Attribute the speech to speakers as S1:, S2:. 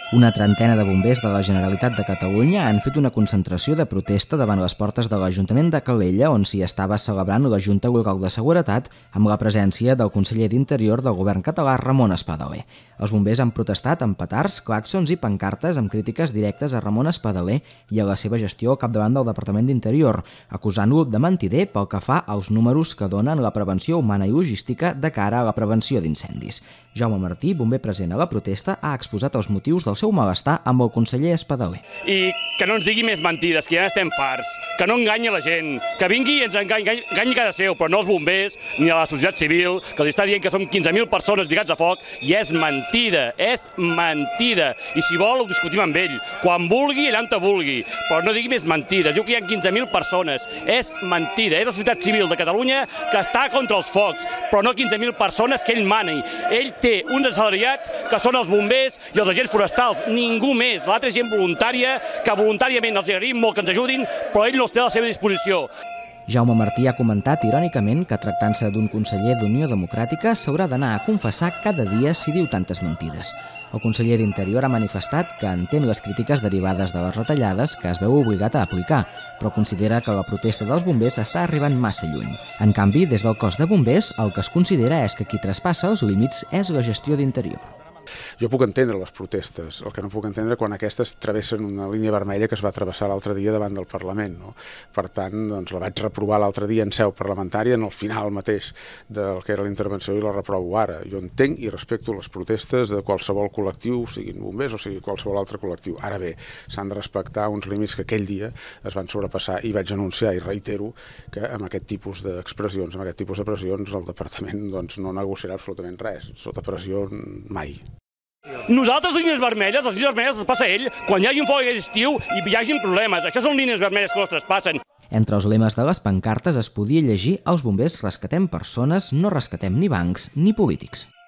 S1: Una trentena de bombers de la Generalitat de Catalunya han fet una concentració de protesta davant les portes de l'Ajuntament de Calella, on s'hi estava celebrant la Junta Local de Seguretat amb la presència del conseller d'Interior del govern català, Ramon Espadaler. Els bombers han protestat amb petards, clàxons i pancartes amb crítiques directes a Ramon Espadaler i a la seva gestió al capdavant del Departament d'Interior, acusant-lo de mentider pel que fa als números que donen la prevenció humana i logística de cara a la prevenció d'incendis. Jaume Martí, bomber present a la protesta, ha exposat els motius del seu malestar amb el conseller Espadaler.
S2: I que no ens digui més mentides, que ja n'estem farts, que no enganyi la gent, que vingui i ens enganyi cada seu, però no els bombers ni a la societat civil, que els està dient que som 15.000 persones lligats a foc, i és mentida, és mentida. I si vol ho discutim amb ell, quan vulgui, allà on vulgui, però no digui més mentides. Diu que hi ha 15.000 persones, és mentida, és la societat civil de Catalunya que està contra els focs, però no 15.000 persones que ell mani. Ell té uns assalariats que són els bombers i els agents forestals, ningú més. L'altra gent voluntària, que voluntàriament els agraïm molt que ens ajudin, però ell no els té a la seva disposició.
S1: Jaume Martí ha comentat irònicament que, tractant-se d'un conseller d'Unió Democràtica, s'haurà d'anar a confessar cada dia si diu tantes mentides. El conseller d'Interior ha manifestat que entén les crítiques derivades de les retallades que es veu obligat a aplicar, però considera que la protesta dels bombers està arribant massa lluny. En canvi, des del cos de bombers, el que es considera és que qui traspassa els límits és la gestió d'Interior.
S3: Jo puc entendre les protestes, el que no puc entendre quan aquestes travessen una línia vermella que es va travessar l'altre dia davant del Parlament. Per tant, doncs, la vaig reprovar l'altre dia en seu parlamentària, en el final mateix del que era la intervenció, i la reprovo ara. Jo entenc i respecto les protestes de qualsevol col·lectiu, siguin bombers o sigui qualsevol altre col·lectiu. Ara bé, s'han de respectar uns límits que aquell dia es van sobrepassar, i vaig anunciar i reitero que amb aquest tipus d'expressions, amb aquest tipus de pressions, el Departament no negociarà absolutament res, sota pressió mai.
S2: Nosaltres, les línies vermelles les passa ell quan hi hagi un foc estiu i hi hagi problemes. Això són línies vermelles que no es traspassen.
S1: Entre els lemes de les pancartes es podia llegir: els bombers rescatem persones, no rescatem ni bancs ni polítics.